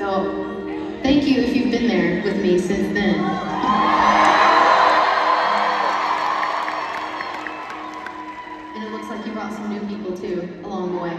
So thank you if you've been there with me since then. And it looks like you brought some new people too along the way.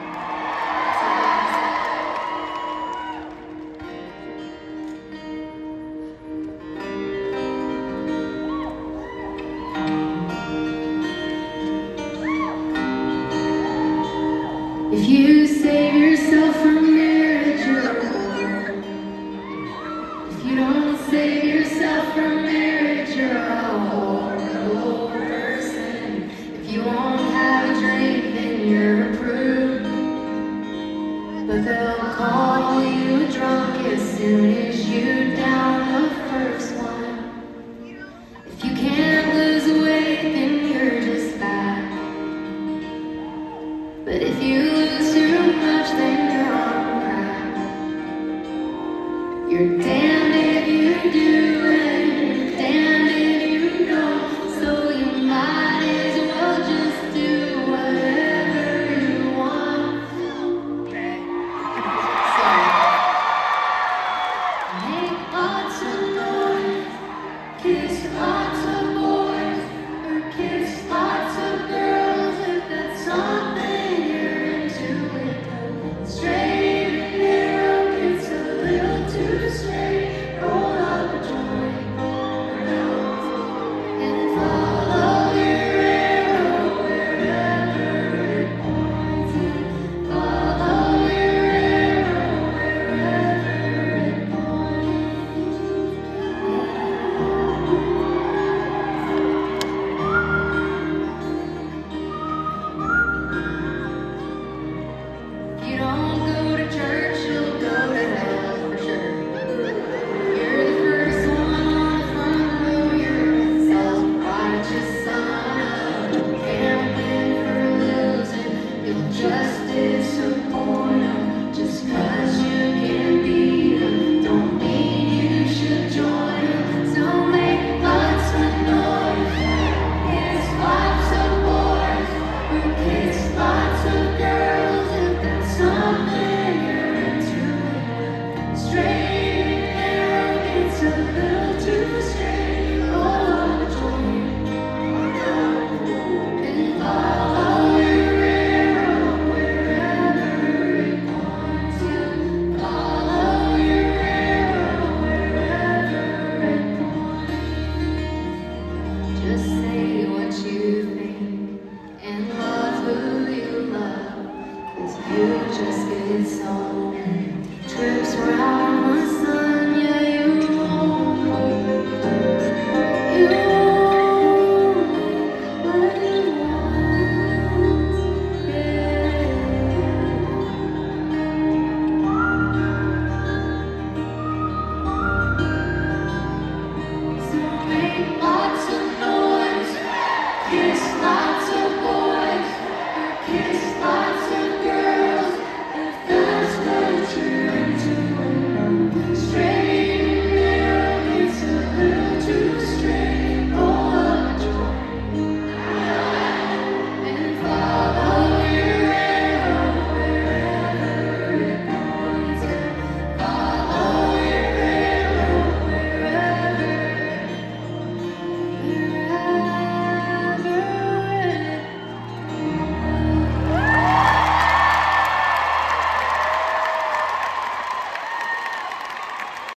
If you save yourself from marriage, you're a whore. If you don't save yourself from marriage, you're a horrible person. If you won't have a drink, then you're a prude. But they'll call you drunk as soon as you down the first one. If you can't lose weight, then you're just fat. But if you lose too much, then you're on crack. You're dead.